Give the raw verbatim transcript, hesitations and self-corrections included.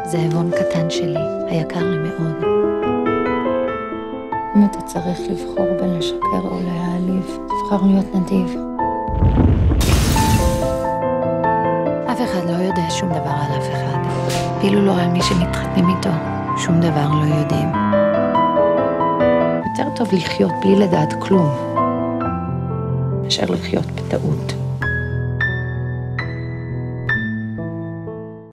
זאבון קטן שלי, היקר לי מאוד. אם אתה צריך לבחור בין לשקר או להעליב, תבחר להיות נדיב. אף אחד לא יודע שום דבר על אף אחד. אפילו לא על מי שמתחתנים איתו. שום דבר לא יודעים. יותר טוב לחיות בלי לדעת כלום, מאשר לחיות בטעות.